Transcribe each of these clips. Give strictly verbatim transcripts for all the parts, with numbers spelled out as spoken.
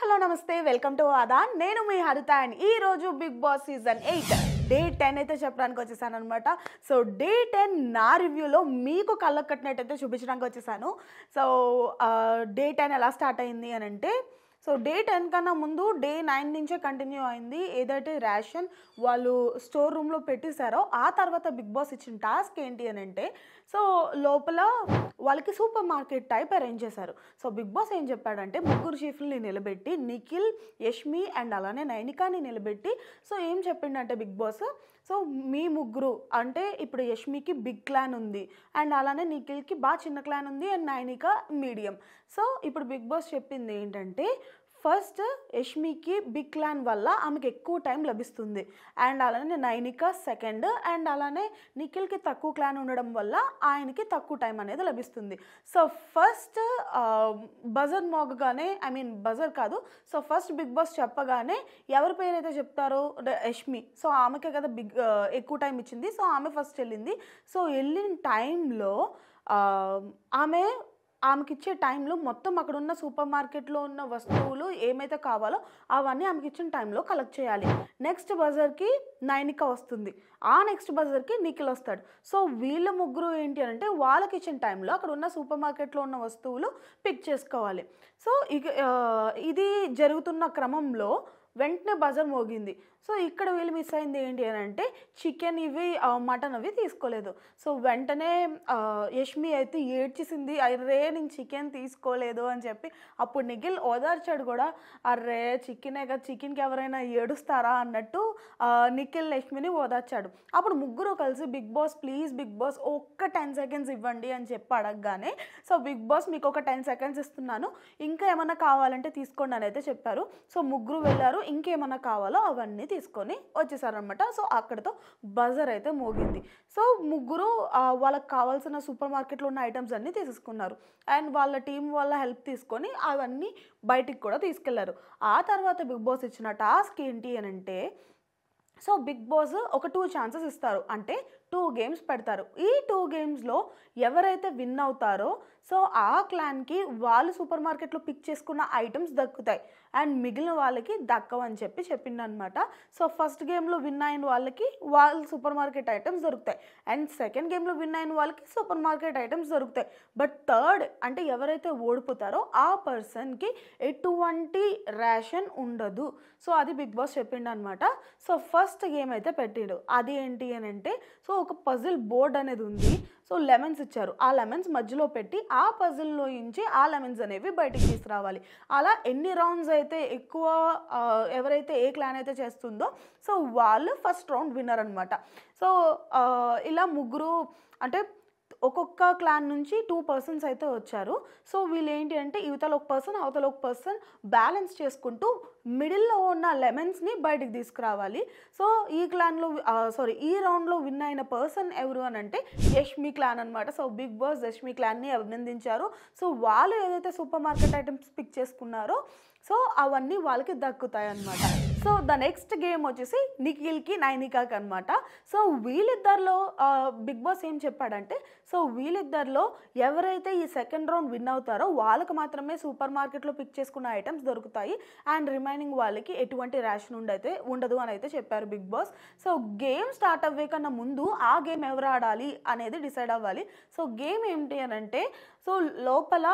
Hello నమస్తే welcome to ఆదా నేను మీ హరిత అండ్ ఈ రోజు Bigg Boss season eight day ten అయితే చెప్పడానికి వచ్చేసాను అనమాట. సో డే టెన్ నా రివ్యూలో మీకు కళ్ళకు కట్టినట్టయితే చూపించడానికి వచ్చేసాను. సో డే టెన్ ఎలా స్టార్ట్ అయింది అని అంటే, సో డే టెన్ కన్నా ముందు డే నైన్ నుంచే కంటిన్యూ అయింది. ఏదైతే రేషన్ వాళ్ళు స్టోర్ రూమ్లో పెట్టేశారో ఆ తర్వాత బిగ్ బాస్ ఇచ్చిన టాస్క్ ఏంటి అని అంటే, సో లోపల వాళ్ళకి సూపర్ మార్కెట్ టైప్ అరేంజ్ చేశారు. సో బిగ్ బాస్ ఏం చెప్పాడంటే, ముగ్గురు చీఫ్ని నిలబెట్టి నిఖిల్, యష్మి అండ్ అలానే నైనికాని నిలబెట్టి సో ఏం చెప్పిండంటే బిగ్ బాస్, సో మీ ముగ్గురు అంటే ఇప్పుడు యష్మికి బిగ్ క్లాన్ ఉంది అండ్ అలానే నిఖిల్కి బాగా చిన్న క్లాన్ ఉంది అండ్ నైనిక మీడియం. సో ఇప్పుడు బిగ్ బాస్ చెప్పింది ఏంటంటే, ఫస్ట్ యష్మికి బిగ్ క్లాన్ వల్ల ఆమెకి ఎక్కువ టైం లభిస్తుంది అండ్ అలానే నైనిక సెకండ్ అండ్ అలానే నిఖిల్కి తక్కువ క్లాన్ ఉండడం వల్ల ఆయనకి తక్కువ టైం అనేది లభిస్తుంది. సో ఫస్ట్ బజర్ మోగగానే ఐ మీన్ బజర్ కాదు సో ఫస్ట్ బిగ్ బాస్ చెప్పగానే ఎవరి పేరు అయితే చెప్తారో యష్మి, సో ఆమెకే కదా బిగ్ ఎక్కువ టైం ఇచ్చింది. సో ఆమె ఫస్ట్ వెళ్ళింది. సో వెళ్ళిన టైంలో ఆమె ఆమెకి ఇచ్చే టైంలో మొత్తం అక్కడ ఉన్న సూపర్ మార్కెట్లో ఉన్న వస్తువులు ఏమైతే కావాలో అవన్నీ ఆమెకి ఇచ్చిన టైంలో కలెక్ట్ చేయాలి. నెక్స్ట్ బజర్కి నైనిక వస్తుంది, ఆ నెక్స్ట్ బజర్కి నిఖిల్ వస్తాడు. సో వీళ్ళ ముగ్గురు ఏంటి అంటే వాళ్ళకి ఇచ్చిన టైంలో అక్కడ ఉన్న సూపర్ మార్కెట్లో ఉన్న వస్తువులు పిక్ చేసుకోవాలి. సో ఇక ఇది జరుగుతున్న క్రమంలో వెంటనే బజర్ మోగింది. సో ఇక్కడ వీళ్ళు మిస్ అయింది ఏంటి అని అంటే, చికెన్ ఇవి మటన్ అవి తీసుకోలేదు. సో వెంటనే యష్మి అయితే ఏడ్చేసింది, అర్రే నేను చికెన్ తీసుకోలేదు అని చెప్పి. అప్పుడు నిఖిల్ ఓదార్చాడు కూడా, అర్రే చికెనే కదా, చికెన్కి ఎవరైనా ఏడుస్తారా అన్నట్టు నిఖిల్ యష్మిని ఓదార్చాడు. అప్పుడు ముగ్గురు కలిసి Bigg Boss please Bigg Boss ఒక్క టెన్ సెకండ్స్ ఇవ్వండి అని చెప్పి అడగగానే, సో బిగ్ బాస్ మీకు ఒక టెన్ సెకండ్స్ ఇస్తున్నాను, ఇంకా ఏమన్నా కావాలంటే తీసుకోండి అని అయితే చెప్పారు. సో ముగ్గురు వెళ్ళారు, ఇంకేమన్నా కావాలో అవన్నీ తీసుకొని వచ్చేసారనమాట. సో అక్కడితో బజర్ అయితే మోగింది. సో ముగ్గురు వాళ్ళకి కావాల్సిన సూపర్ మార్కెట్లో ఉన్న ఐటమ్స్ అన్నీ తీసేసుకున్నారు అండ్ వాళ్ళ టీం వాళ్ళ హెల్ప్ తీసుకొని అవన్నీ బయటికి కూడా తీసుకెళ్లారు. ఆ తర్వాత బిగ్ బాస్ ఇచ్చిన టాస్క్ ఏంటి అని అంటే, సో బిగ్ బాస్ ఒక టూ ఛాన్సెస్ ఇస్తారు, అంటే టూ గేమ్స్ పెడతారు. ఈ టూ గేమ్స్లో ఎవరైతే విన్ అవుతారో సో ఆ క్లాన్కి వాళ్ళు సూపర్ మార్కెట్లో పిక్ చేసుకున్న ఐటమ్స్ దక్కుతాయి అండ్ మిగిలిన వాళ్ళకి దక్కవని చెప్పి చెప్పిందనమాట. సో ఫస్ట్ గేమ్లో విన్ అయిన వాళ్ళకి వాళ్ళ సూపర్ మార్కెట్ ఐటమ్స్ దొరుకుతాయి అండ్ సెకండ్ గేమ్లో విన్ అయిన వాళ్ళకి సూపర్ మార్కెట్ ఐటమ్స్ దొరుకుతాయి. బట్ థర్డ్ అంటే ఎవరైతే ఓడిపోతారో ఆ పర్సన్కి ఎటువంటి రేషన్ ఉండదు. సో అది బిగ్ బాస్ చెప్పిండు అనమాట. సో ఫస్ట్ గేమ్ అయితే పెట్టిండు, అది ఏంటి అని అంటే, సో ఒక పజిల్ బోర్డ్ అనేది ఉంది. సో లెమన్స్ ఇచ్చారు, ఆ లెమన్స్ మధ్యలో పెట్టి ఆ పజిల్లో నుంచి ఆ లెమన్స్ అనేవి బయటికి తీసుకురావాలి. అలా ఎన్ని రౌండ్స్ అయితే ఎక్కువ ఎవరైతే ఏ క్లాన్ అయితే చేస్తుందో సో వాళ్ళు ఫస్ట్ రౌండ్ విన్నర్ అనమాట. సో ఇలా ముగ్గురు అంటే ఒక్కొక్క క్లాన్ నుంచి టూ పర్సన్స్ అయితే వచ్చారు. సో వీళ్ళు ఏంటి అంటే యువతల ఒక పర్సన్ అవతల ఒక పర్సన్ బ్యాలెన్స్ చేసుకుంటూ మిడిల్లో ఉన్న లెమన్స్ని బయటికి తీసుకురావాలి. సో ఈ క్లాన్లో సారీ ఈ రౌండ్లో విన్ అయిన పర్సన్ ఎవరు అని అంటే యష్మి క్లాన్ అనమాట. సో బిగ్ బాస్ యష్మి క్లాన్ని అభినందించారు. సో వాళ్ళు ఏదైతే సూపర్ మార్కెట్ ఐటమ్స్ పిక్ చేసుకున్నారో సో అవన్నీ వాళ్ళకి దక్కుతాయి అన్నమాట. సో ద నెక్స్ట్ గేమ్ వచ్చేసి నిఖిల్కి నైనికాకి అనమాట. సో వీళ్ళిద్దరిలో బిగ్ బాస్ ఏం చెప్పాడంటే, సో వీళ్ళిద్దరిలో ఎవరైతే ఈ సెకండ్ రౌండ్ విన్ అవుతారో వాళ్ళకి మాత్రమే సూపర్ మార్కెట్లో పిక్ చేసుకున్న ఐటమ్స్ దొరుకుతాయి అండ్ రిమైనింగ్ వాళ్ళకి ఎటువంటి రేషన్ ఉండైతే ఉండదు అని అయితే చెప్పారు Bigg Boss. So game start అవ్వే కన్నా ముందు ఆ గేమ్ ఎవరు ఆడాలి అనేది డిసైడ్ అవ్వాలి. సో గేమ్ ఏంటి అని అంటే, సో లోపల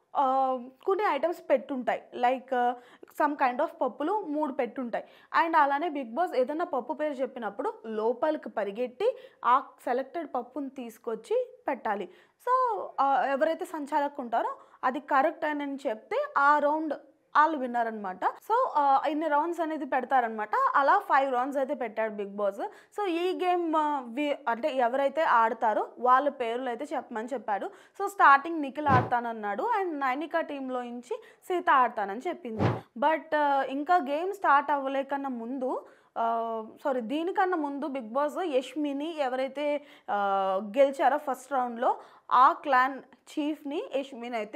కొన్ని ఐటమ్స్ పెట్టుంటాయి, లైక్ సమ్ కైండ్ ఆఫ్ పప్పులు మూడు పెట్టుంటాయి అండ్ అలానే బిగ్ బాస్ ఏదైనా పప్పు పేరు చెప్పినప్పుడు లోపలికి పరిగెట్టి ఆ సెలెక్టెడ్ పప్పుని తీసుకొచ్చి పెట్టాలి. సో ఎవరైతే సంచాలకు ఉంటారో అది కరెక్ట్ అని చెప్తే ఆ రౌండ్ వాళ్ళు విన్నర్ అనమాట. సో ఇన్ని రౌండ్స్ అనేది పెడతారనమాట. అలా ఫైవ్ రౌండ్స్ అయితే పెట్టాడు బిగ్ బాస్. సో ఈ గేమ్ అంటే ఎవరైతే ఆడతారో వాళ్ళ పేర్లు అయితే చెప్పమని చెప్పాడు. సో స్టార్టింగ్ నిఖిల్ ఆడతానన్నాడు అండ్ నైనికా టీంలో నుంచి సీత ఆడతానని చెప్పింది. బట్ ఇంకా గేమ్ స్టార్ట్ అవ్వలేకన్నా ముందు సారీ దీనికన్నా ముందు బిగ్ బాస్ యష్మిని ఎవరైతే గెలిచారో ఫస్ట్ రౌండ్లో ఆ క్లాన్ చీఫ్ని యష్మిని అయితే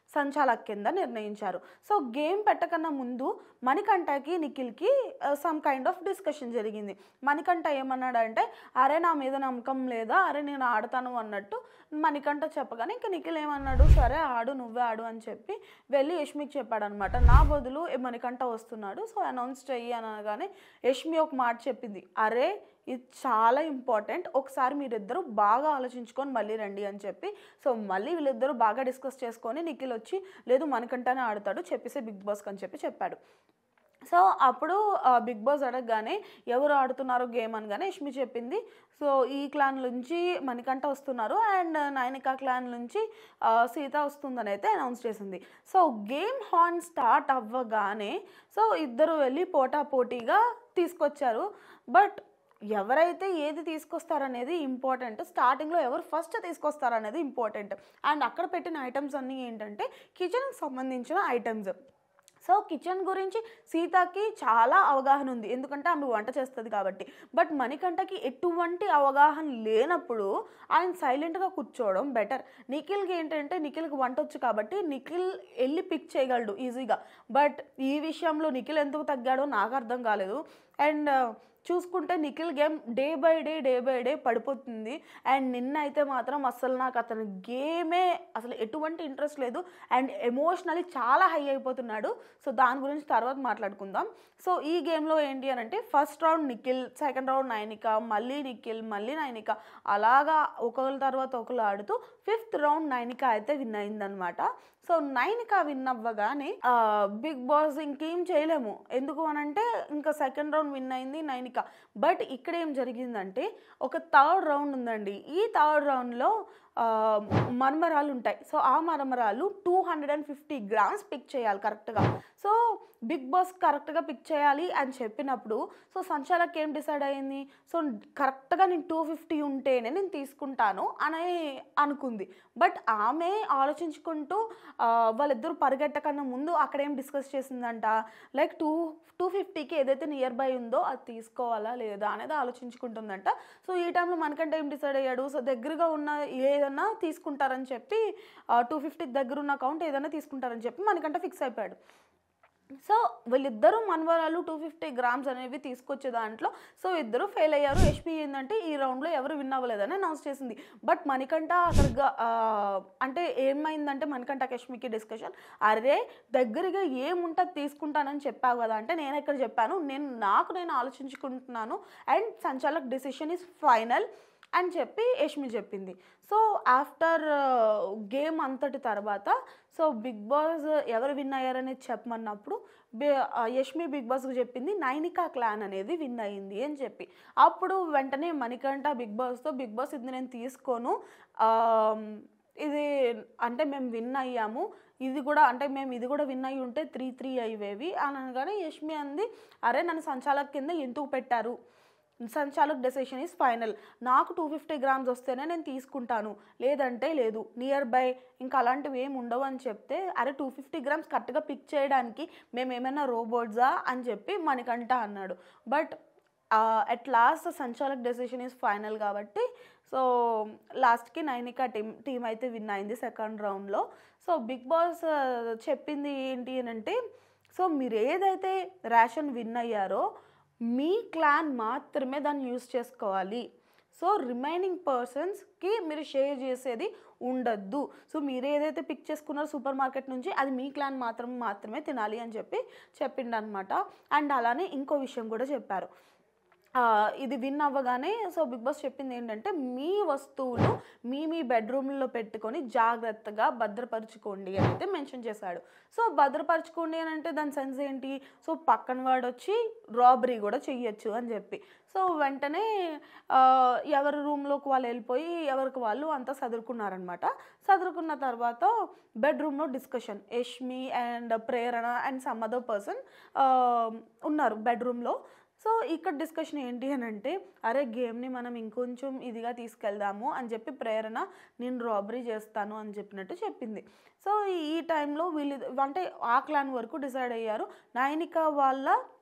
సంచాలక్ కింద నిర్ణయించారు. సో గేమ్ పెట్టకన్నా ముందు మణికంఠకి నిఖిల్కి సమ్ కైండ్ ఆఫ్ డిస్కషన్ జరిగింది. మణికంఠ ఏమన్నాడంటే అరే నా మీద నమ్మకం లేదా, అరే నేను ఆడతాను అన్నట్టు మణికంఠ చెప్పగానే ఇంకా నిఖిల్ ఏమన్నాడు, సరే ఆడు నువ్వే ఆడు అని చెప్పి వెళ్ళి యష్మికి చెప్పాడు అనమాట. నా బదులు మణికంఠ వస్తున్నాడు, సో అనౌన్స్ చెయ్యి అనగానే యష్మి ఒక మాట చెప్పింది, అరే ఇది చాలా ఇంపార్టెంట్, ఒకసారి మీరిద్దరూ బాగా ఆలోచించుకొని మళ్ళీ రండి అని చెప్పి. సో మళ్ళీ వీళ్ళిద్దరూ బాగా డిస్కస్ చేసుకొని నిఖిల్ వచ్చి లేదు మనకంటానే ఆడతాడు చెప్పేసి బిగ్ బాస్కి అని చెప్పి చెప్పాడు. సో అప్పుడు బిగ్ బాస్ అడగగానే ఎవరు ఆడుతున్నారు గేమ్ అనగానే యష్మి చెప్పింది, సో ఈ క్లాన్ నుంచి మణికంఠ వస్తున్నారు అండ్ నైనికా క్లాన్ నుంచి సీత వస్తుందని అయితే అనౌన్స్ చేసింది. సో గేమ్ హార్న్ స్టార్ట్ అవ్వగానే సో ఇద్దరు వెళ్ళి పోటా పోటీగా తీసుకొచ్చారు. బట్ ఎవరైతే ఏది తీసుకొస్తారనేది ఇంపార్టెంట్, స్టార్టింగ్లో ఎవరు ఫస్ట్ తీసుకొస్తారనేది ఇంపార్టెంట్. అండ్ అక్కడ పెట్టిన ఐటమ్స్ అన్నీ ఏంటంటే కిచెన్కి సంబంధించిన ఐటమ్స్. సో కిచెన్ గురించి సీతకి చాలా అవగాహన ఉంది, ఎందుకంటే ఆమె వంట చేస్తుంది కాబట్టి. బట్ మణికంఠకి ఎటువంటి అవగాహన లేనప్పుడు ఆయన సైలెంట్గా కూర్చోవడం బెటర్. నిఖిల్కి ఏంటంటే నిఖిల్కి వంట వచ్చు కాబట్టి నిఖిల్ వెళ్ళి పిక్ చేయగలడు ఈజీగా. బట్ ఈ విషయంలో నిఖిల్ ఎందుకు తగ్గాడో నాకు అర్థం కాలేదు. అండ్ చూసుకుంటే Nikhil game day by day day by day పడిపోతుంది. అండ్ నిన్న అయితే మాత్రం అసలు నాకు అతని గేమే అసలు ఎటువంటి ఇంట్రెస్ట్ లేదు అండ్ ఎమోషనలీ చాలా హై అయిపోతున్నాడు. సో దాని గురించి తర్వాత మాట్లాడుకుందాం. సో ఈ గేమ్లో ఏంటి అని అంటే first round Nikhil, second round Nainika, మళ్ళీ నిఖిల్, మళ్ళీ నైనిక, అలాగా ఒకరి తర్వాత ఒకరు ఆడుతూ ఫిఫ్త్ రౌండ్ నైనిక అయితే విన్ అయిందనమాట. సో నైనిక విన్ అవ్వగానే బిగ్ బాస్ ఇంకేం చేయలేము, ఎందుకు అనంటే ఇంకా సెకండ్ రౌండ్ విన్ అయింది నైనిక. బట్ ఇక్కడ ఏం జరిగిందంటే ఒక థర్డ్ రౌండ్ ఉందండి. ఈ థర్డ్ రౌండ్లో మరమరాలు ఉంటాయి. సో ఆ మరమరాలు two hundred and fifty grams pick చేయాలి కరెక్ట్గా. సో బిగ్ బాస్ కరెక్ట్గా పిక్ చేయాలి అని చెప్పినప్పుడు సో సంచాలక్ ఏం డిసైడ్ అయ్యింది, సో కరెక్ట్గా నేను టూ ఫిఫ్టీ ఉంటేనే నేను తీసుకుంటాను అని అనుకుంది. బట్ ఆమె ఆలోచించుకుంటూ వాళ్ళిద్దరూ పరిగెట్టకన్నా ముందు అక్కడ ఏం డిస్కస్ చేసిందంట, లైక్ టూ టూ ఫిఫ్టీకి ఏదైతే నియర్ బై ఉందో అది తీసుకోవాలా లేదా అనేది ఆలోచించుకుంటుందంట. సో ఈ టైంలో మనకంటే ఏం డిసైడ్ అయ్యాడు, సో దగ్గరగా ఉన్న ఏదన్నా తీసుకుంటారని చెప్పి టూ ఫిఫ్టీకి దగ్గర ఉన్న అకౌంట్ ఏదైనా తీసుకుంటారని చెప్పి మనకంటే ఫిక్స్ అయిపోయాడు. సో వీళ్ళిద్దరూ మనవరాలు టూ ఫిఫ్టీ గ్రామ్స్ అనేవి తీసుకొచ్చే దాంట్లో సో ఇద్దరు ఫెయిల్ అయ్యారు. యష్మి ఏంటంటే ఈ రౌండ్లో ఎవరు విన్ అవ్వలేదని అనౌన్స్ చేసింది. బట్ మణికంఠ అక్కడ అంటే ఏమైందంటే మణికంఠకి యష్మికి డిస్కషన్, అరే దగ్గరగా ఏముంటే తీసుకుంటానని చెప్పావు కదా అంటే నేను ఎక్కడ చెప్పాను, నేను నాకు నేను ఆలోచించుకుంటున్నాను అండ్ సంచాలక్ డెసిషన్ ఈజ్ ఫైనల్ అని చెప్పి యష్మి చెప్పింది. సో ఆఫ్టర్ గేమ్ అంతటి తర్వాత సో బిగ్ బాస్ ఎవరు విన్ అయ్యారనేది చెప్పమన్నప్పుడు యష్మి బిగ్ బాస్కి చెప్పింది నైనికా క్లాన్ అనేది విన్ అయింది అని చెప్పి. అప్పుడు వెంటనే మణికంఠ బిగ్ బాస్తో, బిగ్ బాస్ ఇది నేను తీసుకోను, ఇది అంటే మేము విన్ అయ్యాము, ఇది కూడా అంటే మేము ఇది కూడా విన్ అయ్యి ఉంటే త్రీ త్రీ అయ్యేవి అని అనగానే యష్మి అంది, అరే నన్ను సంచాలక్ కింద ఎందుకు పెట్టారు, సంచాలక్ డెసిషన్ ఈజ్ ఫైనల్, నాకు టూ ఫిఫ్టీ గ్రామ్స్ వస్తేనే నేను తీసుకుంటాను లేదంటే లేదు, నియర్ బై ఇంకా అలాంటివి ఏమి ఉండవు అని చెప్తే, అరే టూ ఫిఫ్టీ గ్రామ్స్ కరెక్ట్గా పిక్ చేయడానికి మేము ఏమైనా రోబోట్సా అని చెప్పి మణికంఠ అన్నాడు. బట్ అట్ లాస్ట్ సంచాలక్ డెసిషన్ ఈజ్ ఫైనల్ కాబట్టి సో లాస్ట్కి నైనికా టీమ్ టీం అయితే విన్ అయింది సెకండ్ రౌండ్లో. సో బిగ్ బాస్ చెప్పింది ఏంటి అని అంటే, సో మీరు ఏదైతే రేషన్ విన్ అయ్యారో మీ క్లాన్ మాత్రమే దాన్ని యూజ్ చేసుకోవాలి, సో రిమైనింగ్ పర్సన్స్కి మీరు షేర్ చేసేది ఉండద్దు. సో మీరు ఏదైతే పిక్ చేసుకున్నారో సూపర్ మార్కెట్ నుంచి అది మీ క్లాన్ మాత్రం మాత్రమే తినాలి అని చెప్పి చెప్పిండనమాట. అండ్ అలానే ఇంకో విషయం కూడా చెప్పారు, ఇది విన్ అవ్వగానే సో బిగ్ బాస్ చెప్పింది ఏంటంటే మీ వస్తువులు మీ మీ బెడ్రూమ్లో పెట్టుకొని జాగ్రత్తగా భద్రపరచుకోండి అని అయితే మెన్షన్ చేశాడు. సో భద్రపరచుకోండి అని అంటే దాని సెన్స్ ఏంటి, సో పక్కన వాడు వచ్చి రాబరీ కూడా చెయ్యొచ్చు అని చెప్పి. సో వెంటనే ఎవరి రూమ్లోకి వాళ్ళు వెళ్ళిపోయి ఎవరికి వాళ్ళు అంతా చదువుకున్నారనమాట. చదువుకున్న తర్వాత బెడ్రూమ్లో discussion, Yashmi and Prerana and some other person ఉన్నారు బెడ్రూమ్లో. సో ఇక్కడ డిస్కషన్ ఏంటి అని అంటే, అరే గేమ్ని మనం ఇంకొంచెం ఇదిగా తీసుకెళ్దాము అని చెప్పి ప్రేరణ నేను రాబరీ చేస్తాను అని చెప్పినట్టు చెప్పింది. సో ఈ టైంలో వీళ్ళు అంటే ఆ క్లాన్ వరకు డిసైడ్ అయ్యారు. నైనిక వాళ్ళ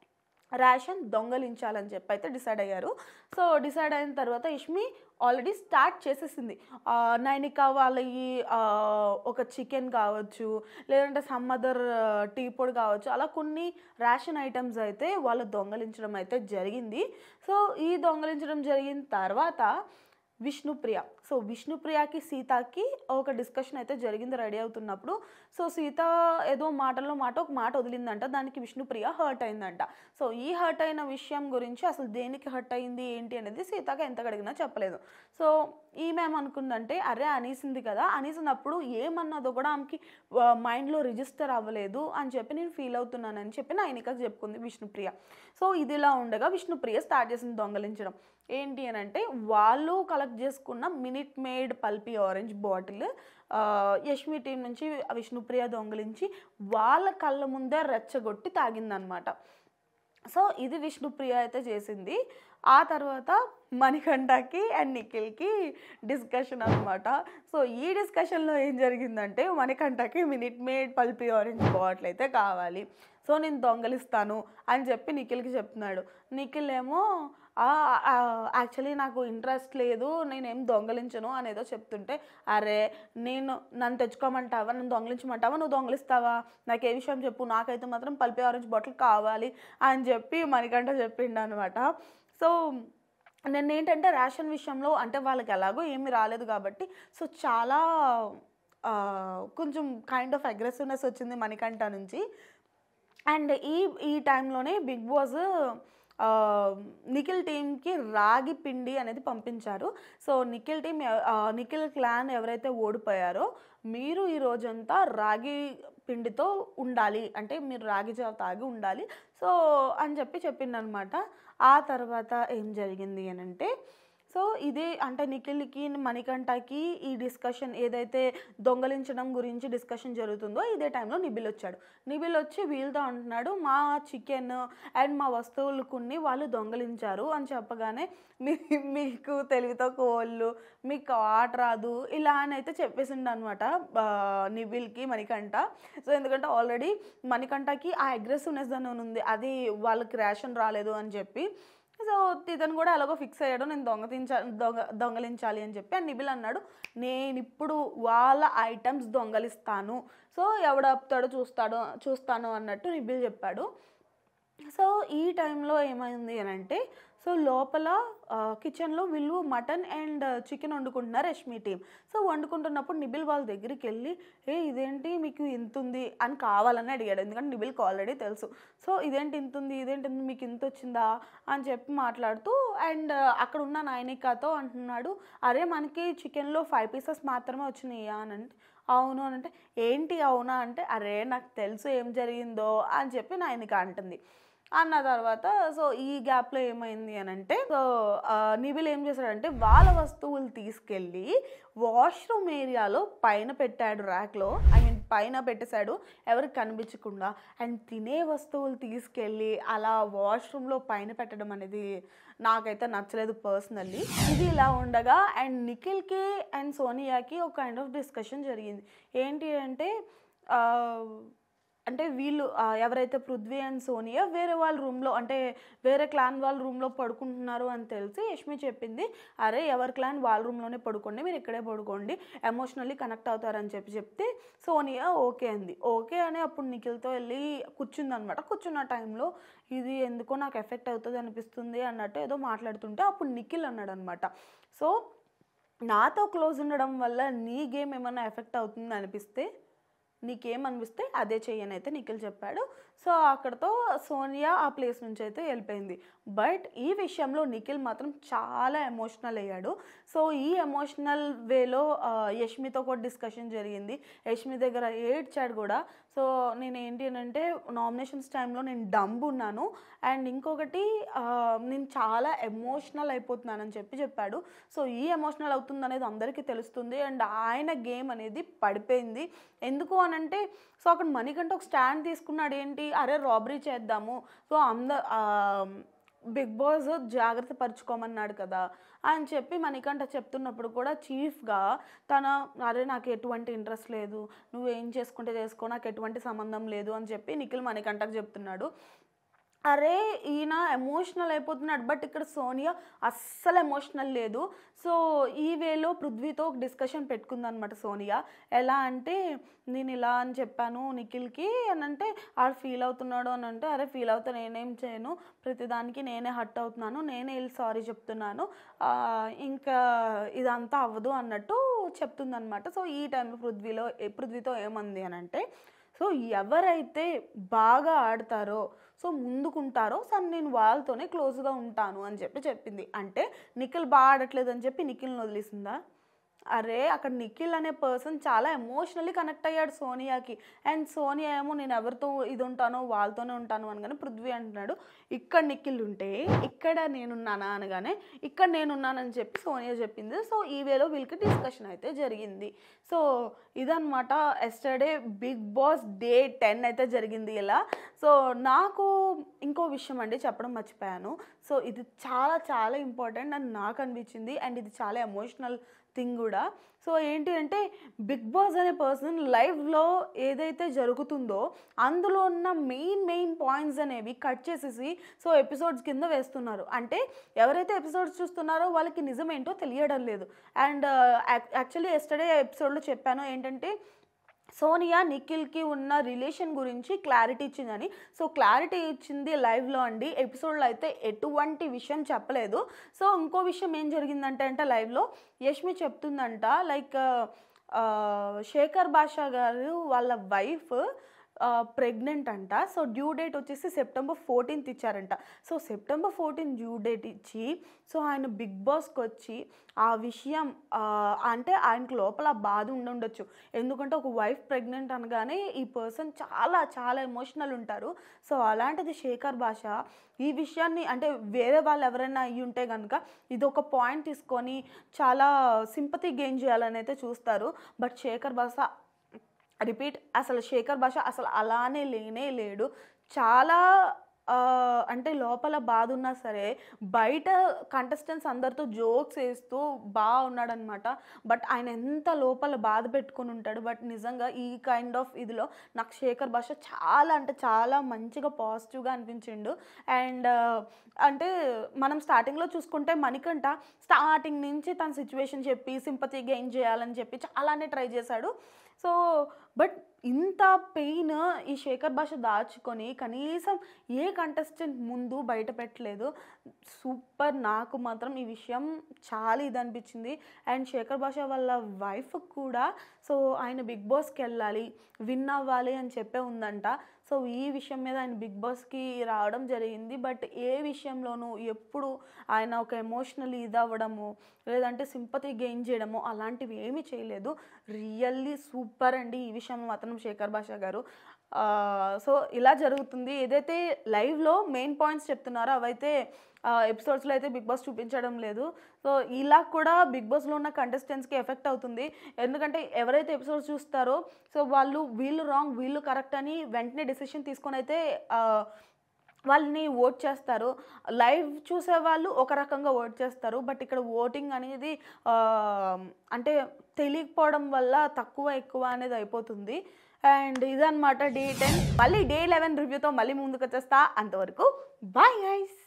రేషన్ దొంగలించాలని చెప్పి అయితే డిసైడ్ అయ్యారు. సో డిసైడ్ అయిన తర్వాత యష్మి ఆల్రెడీ స్టార్ట్ చేసేసింది. నైనిక వాళ్ళకి ఒక చికెన్ కావచ్చు, లేదంటే సమ్ అదర్ టీ పొడి కావచ్చు, అలా కొన్ని రేషన్ ఐటమ్స్ అయితే వాళ్ళు దొంగలించడం అయితే జరిగింది. సో ఈ దొంగలించడం జరిగిన తర్వాత విష్ణుప్రియ, సో విష్ణుప్రియకి సీతకి ఒక డిస్కషన్ అయితే జరిగింది రెడీ అవుతున్నప్పుడు. సో సీత ఏదో మాటల్లో మాట ఒక మాట వదిలిందంట, దానికి విష్ణుప్రియ హర్ట్ అయిందంట. సో ఈ హర్ట్ అయిన విషయం గురించి అసలు దేనికి హర్ట్ అయింది ఏంటి అనేది సీతకి ఎంత అడిగినా చెప్పలేదు. సో ఈమె ఏమనుకుందంటే అరే అనేసింది కదా, అనేసినప్పుడు ఏమన్నదో కూడా ఆమెకి మైండ్లో రిజిస్టర్ అవ్వలేదు అని చెప్పి నేను ఫీల్ అవుతున్నానని చెప్పి నైనికకి చెప్పుకుంది విష్ణుప్రియ. సో ఇదిలా ఉండగా విష్ణుప్రియ స్టార్ట్ చేసింది దొంగలించడం. ఏంటి అని అంటే వాళ్ళు కలెక్ట్ చేసుకున్న Minute Maid Pulpy orange bottle Yashmi team నుంచి విష్ణుప్రియ దొంగలించి వాళ్ళ కళ్ళ ముందే రెచ్చగొట్టి తాగిందనమాట. సో ఇది విష్ణుప్రియ అయితే చేసింది. ఆ తర్వాత మణికంఠకి అండ్ నిఖిల్కి డిస్కషన్ అనమాట. సో ఈ డిస్కషన్లో ఏం జరిగిందంటే మణికంఠకి Minute Maid Pulpy orange bottle అయితే కావాలి, సో నేను దొంగలిస్తాను అని చెప్పి నిఖిల్కి చెప్తున్నాడు. నిఖిల్ ఏమో యాక్చువల్లీ నాకు ఇంట్రెస్ట్ లేదు, నేనేం దొంగలించను అనేదో చెప్తుంటే అరే నేను నన్ను తెచ్చుకోమంటావా, నన్ను దొంగలించమంటావా, నువ్వు దొంగలిస్తావా, నాకు ఏ విషయం చెప్పు, నాకైతే మాత్రం పల్పీ ఆరెంజ్ బాటిల్ కావాలి అని చెప్పి మణికంఠ చెప్పిండు అనమాట. సో నేను ఏంటంటే రేషన్ విషయంలో అంటే వాళ్ళకి ఎలాగో ఏమీ రాలేదు కాబట్టి సో చాలా కొంచెం కైండ్ ఆఫ్ అగ్రెసివ్నెస్ వచ్చింది మణికంఠ నుంచి. అండ్ ఈ ఈ టైంలోనే బిగ్ బాస్ నిఖిల్ టీంకి రాగి పిండి అనేది పంపించారు. So Nikhil team Nikhil clan ఎవరైతే ఓడిపోయారో మీరు ఈ రోజంతా రాగి పిండితో ఉండాలి, అంటే మీరు రాగి జావ తాగి ఉండాలి సో అని చెప్పి చెప్పిండనమాట. ఆ తర్వాత ఏం జరిగింది అని అంటే సో ఇదే అంటే నిఖిల్కి మణికంఠకి ఈ డిస్కషన్ ఏదైతే దొంగలించడం గురించి డిస్కషన్ జరుగుతుందో ఇదే టైంలో నిబిల్ వచ్చాడు. నిబిల్ వచ్చి వీళ్ళతో అంటున్నాడు మా చికెన్ అండ్ మా వస్తువులు కొన్ని వాళ్ళు దొంగలించారు అని చెప్పగానే మీ మీకు తెలివితో కోళ్ళు, మీకు ఆట రాదు ఇలా అని అయితే చెప్పేసిండు అనమాట నిబిల్కి మణికంఠ. సో ఎందుకంటే ఆల్రెడీ మణికంఠకి ఆ అగ్రెసివ్నెస్ అని ఉంది, అది వాళ్ళకి రేషన్ రాలేదు అని చెప్పి. సో ఇతను కూడా అలాగో ఫిక్స్ అయ్యాడు నేను దొంగతించా దొంగ దొంగలించాలి అని చెప్పి. అండ్ నిబిల్ అన్నాడు నేను ఇప్పుడు వాళ్ళ ఐటమ్స్ దొంగలిస్తాను, సో ఎవడపుతాడో చూస్తాడు చూస్తాను అన్నట్టు నిబిల్ చెప్పాడు. సో ఈ టైంలో ఏమైంది అని అంటే సో లోపల కిచెన్లో వీళ్ళు మటన్ అండ్ చికెన్ వండుకుంటున్నారు యష్మి టీం. సో వండుకుంటున్నప్పుడు నిబిల్ వాళ్ళ దగ్గరికి వెళ్ళి ఏ ఇదేంటి మీకు ఇంత ఉంది అని కావాలని అడిగాడు, ఎందుకంటే నిబిల్కి ఆల్రెడీ తెలుసు. సో ఇదేంటి ఇంత ఉంది, ఇదేంటి మీకు ఇంత వచ్చిందా అని చెప్పి మాట్లాడుతూ అండ్ అక్కడ ఉన్న నైనికాతో అంటున్నాడు అరే మనకి చికెన్లో ఫైవ్ పీసెస్ మాత్రమే వచ్చినాయా అని అంటే అవును అని అంటే ఏంటి అవునా అంటే అరే నాకు తెలుసు ఏం జరిగిందో అని చెప్పి నైనిక అంటుంది. అన్న తర్వాత సో ఈ గ్యాప్లో ఏమైంది అని అంటే సో నిబిల్ ఏం చేశాడంటే వాళ్ళ వస్తువులు తీసుకెళ్ళి వాష్రూమ్ ఏరియాలో పైన పెట్టాడు, ర్యాక్లో ఐ మీన్ పైన పెట్టేశాడు ఎవరికి కనిపించకుండా. అండ్ తినే వస్తువులు తీసుకెళ్ళి అలా వాష్రూమ్లో పైన పెట్టడం అనేది నాకైతే నచ్చలేదు పర్సనల్లీ. ఇది ఇలా ఉండగా అండ్ నిఖిల్కి అండ్ సోనియాకి ఒక కైండ్ ఆఫ్ డిస్కషన్ జరిగింది. ఏంటి అంటే అంటే వీళ్ళు ఎవరైతే పృథ్వీ అండ్ సోనియా వేరే వాళ్ళ రూమ్లో అంటే వేరే క్లాన్ వాళ్ళ రూమ్లో పడుకుంటున్నారు అని తెలిసి యష్మి చెప్పింది అరే ఎవరి క్లాన్ వాళ్ళ రూమ్లోనే పడుకోండి, మీరు ఇక్కడే పడుకోండి, ఎమోషనల్లీ కనెక్ట్ అవుతారని చెప్పి చెప్తే సోనియా ఓకే అంది. ఓకే అని అప్పుడు నిఖిల్తో వెళ్ళి కూర్చుందనమాట. కూర్చున్న టైంలో ఇది ఎందుకో నాకు ఎఫెక్ట్ అవుతుంది అనిపిస్తుంది అన్నట్టు ఏదో మాట్లాడుతుంటే అప్పుడు నిఖిల్ అన్నాడు అనమాట సో నాతో క్లోజ్ ఉండడం వల్ల నీ గేమ్ ఏమన్నా ఎఫెక్ట్ అవుతుంది అనిపిస్తే నీకేమనిపిస్తే అదే చెయ్యని అయితే నిఖిల్ చెప్పాడు. సో అక్కడతో సోనియా ఆ ప్లేస్ నుంచి అయితే వెళ్ళిపోయింది. బట్ ఈ విషయంలో నిఖిల్ మాత్రం చాలా ఎమోషనల్ అయ్యాడు. సో ఈ ఎమోషనల్ వేలో యష్మితో కూడా డిస్కషన్ జరిగింది, యష్మి దగ్గర ఏడ్చాడు కూడా. సో నేను ఏంటి అని అంటే నామినేషన్స్ టైంలో నేను డంబ్ ఉన్నాను అండ్ ఇంకొకటి నేను చాలా ఎమోషనల్ అయిపోతున్నానని చెప్పి చెప్పాడు. సో ఈ ఎమోషనల్ అవుతుంది అనేది అందరికీ తెలుస్తుంది అండ్ ఆయన గేమ్ అనేది పడిపోయింది. ఎందుకు అని అంటే సో అక్కడ మణికంఠ ఒక స్టాండ్ తీసుకున్నాడు, ఏంటి అరే రాబరీ చేద్దాము, సో అంద బిగ్ బాస్ జాగ్రత్త పరుచుకోమన్నాడు కదా అని చెప్పి మణికంఠ చెప్తున్నప్పుడు కూడా చీఫ్గా తన అరే నాకు ఎటువంటి ఇంట్రెస్ట్ లేదు, నువ్వు ఏం చేసుకుంటే చేసుకో, నాకు ఎటువంటి సంబంధం లేదు అని చెప్పి నిఖిల్ మణికంఠకు చెప్తున్నాడు. అరే ఈయన ఎమోషనల్ అయిపోతున్నాడు, బట్ ఇక్కడ సోనియా అస్సలు ఎమోషనల్ లేదు. సో ఈ వేలో పృథ్వీతో ఒక డిస్కషన్ పెట్టుకుందనమాట సోనియా. ఎలా అంటే నేను ఇలా అని చెప్పాను నిఖిల్కి అని అంటే ఆడు ఫీల్ అవుతున్నాడు అని అంటే, అరే ఫీల్ అవుతా నేనేం చేయను, ప్రతిదానికి నేనే హర్ట్ అవుతున్నాను, నేనే వెళ్ళి సారీ చెప్తున్నాను, ఇంకా ఇదంతా అవ్వదు అన్నట్టు చెప్తుందనమాట. సో ఈ టైంలో పృథ్వీలో పృథ్వీతో ఏమంది అని అంటే, సో ఎవరైతే బాగా ఆడతారో సో ముందుకుంటారో సో నేను వాళ్ళతోనే క్లోజ్గా ఉంటాను అని చెప్పి చెప్పింది. అంటే నిఖిల్ బాగా ఆడట్లేదు అని చెప్పి నిఖిల్ని వదిలేసిందా? అరే అక్కడ నిఖిల్ అనే పర్సన్ చాలా ఎమోషనల్లీ కనెక్ట్ అయ్యాడు సోనియాకి. అండ్ సోనియా ఏమో నేను ఎవరితో ఇది ఉంటానో వాళ్ళతోనే ఉంటాను అనగానే పృథ్వీ అంటున్నాడు ఇక్కడ నిఖిల్ ఉంటే ఇక్కడ నేనున్నానా అనగానే ఇక్కడ నేనున్నానని చెప్పి సోనియా చెప్పింది. సో ఈ వేలో వీళ్ళకి డిస్కషన్ అయితే జరిగింది. సో ఇదనమాట yesterday Bigg Boss day ten అయితే జరిగింది ఇలా. సో నాకు ఇంకో విషయం అండి చెప్పడం మర్చిపోయాను. సో ఇది చాలా చాలా ఇంపార్టెంట్ అని నాకు అనిపించింది, అండ్ ఇది చాలా ఎమోషనల్ థింగ్ కూడా. సో ఏంటి అంటే బిగ్ బాస్ అనే పర్సన్ లైవ్లో ఏదైతే జరుగుతుందో అందులో ఉన్న మెయిన్ మెయిన్ పాయింట్స్ అనేవి కట్ చేసేసి సో ఎపిసోడ్స్ కింద వేస్తున్నారు. అంటే ఎవరైతే ఎపిసోడ్స్ చూస్తున్నారో వాళ్ళకి నిజమేంటో తెలియడం లేదు. అండ్ యాక్చువల్లీ ఎస్టర్డే ఎపిసోడ్లో చెప్పాను ఏంటంటే సోనియా నిఖిల్కి ఉన్న రిలేషన్ గురించి క్లారిటీ ఇచ్చిందని. సో క్లారిటీ ఇచ్చింది లైవ్లో అండి, ఎపిసోడ్లో అయితే ఎటువంటి విషయం చెప్పలేదు. సో ఇంకో విషయం ఏం జరిగిందంటే అంటే లైవ్లో యష్మి చెప్తుందంట లైక్ శేఖర్ భాషా గారు వాళ్ళ వైఫ్ ప్రెగ్నెంట్ అంట. సో డ్యూ డేట్ వచ్చేసి సెప్టెంబర్ ఫోర్టీన్త్ ఇచ్చారంట. So September fourteenth due date ఇచ్చి సో ఆయన బిగ్ బాస్కి వచ్చి ఆ విషయం అంటే ఆయనకు లోపల బాధ ఉండుండొచ్చు, ఎందుకంటే ఒక వైఫ్ ప్రెగ్నెంట్ అనగానే ఈ పర్సన్ చాలా చాలా ఎమోషనల్ ఉంటారు. సో అలాంటిది శేఖర్ భాష ఈ విషయాన్ని అంటే వేరే వాళ్ళు ఎవరైనా అయ్యి ఉంటే కనుక ఇది ఒక పాయింట్ తీసుకొని చాలా సింపతి గెయిన్ చేయాలని అయితే చూస్తారు. బట్ శేఖర్ భాష రిపీట్ అసలు శేఖర్ భాష అసలు అలానే లేనే లేడు. చాలా అంటే లోపల బాధ ఉన్నా సరే బయట కంటెస్టెంట్స్ అందరితో జోక్స్ వేస్తూ బాగా ఉన్నాడనమాట. బట్ ఆయన ఎంత లోపల బాధ పెట్టుకుని ఉంటాడు. బట్ నిజంగా ఈ కైండ్ ఆఫ్ ఇదిలో నాకు శేఖర్ భాష చాలా అంటే చాలా మంచిగా పాజిటివ్గా అనిపించిండు. అండ్ అంటే మనం స్టార్టింగ్లో చూసుకుంటే మణికంఠ స్టార్టింగ్ నుంచి తన సిచ్యువేషన్ చెప్పి సింపతి గెయిన్ చేయాలని చెప్పి చాలానే ట్రై చేశాడు. సో బట్ ఇంత పెయిన్ ఈ శేఖర్ భాష దాచుకొని కనీసం ఏ కంటెస్టెంట్ ముందు బయట పెట్టలేదు. సూపర్. నాకు మాత్రం ఈ విషయం చాలా ఇది అనిపించింది. అండ్ శేఖర్ భాష వాళ్ళ వైఫ్ కూడా సో ఆయన బిగ్ బాస్కి వెళ్ళాలి, విన్ అవ్వాలి అని చెప్పే ఉందంట. సో ఈ విషయం మీద ఆయన బిగ్ బాస్కి రావడం జరిగింది. బట్ ఏ విషయంలోనూ ఎప్పుడు ఆయన ఒక ఎమోషనల్ ఇది అవ్వడము లేదంటే సింపతి గెయిన్ చేయడము అలాంటివి ఏమీ చేయలేదు. రియల్లీ సూపర్ అండి ఈ విషయంలో మాత్రం శేఖర్ భాష గారు. సో ఇలా జరుగుతుంది. ఏదైతే లైవ్లో మెయిన్ పాయింట్స్ చెప్తున్నారో అవైతే ఎపిసోడ్స్లో అయితే బిగ్ బాస్ చూపించడం లేదు. సో ఇలా కూడా బిగ్ బాస్లో ఉన్న కంటెస్టెంట్స్కి ఎఫెక్ట్ అవుతుంది. ఎందుకంటే ఎవరైతే ఎపిసోడ్స్ చూస్తారో సో వాళ్ళు వీళ్ళు రాంగ్ వీళ్ళు కరెక్ట్ అని వెంటనే డెసిషన్ తీసుకొని అయితే వాళ్ళని ఓట్ చేస్తారు. లైవ్ చూసే వాళ్ళు ఒక రకంగా ఓట్ చేస్తారు. బట్ ఇక్కడ ఓటింగ్ అనేది అంటే తెలియకపోవడం వల్ల తక్కువ ఎక్కువ అనేది అయిపోతుంది. అండ్ ఇదన్నమాట డే టెన్. మళ్ళీ డే లెవెన్ రివ్యూతో మళ్ళీ ముందుకు వచ్చేస్తా. అంతవరకు బాయ్ గైస్.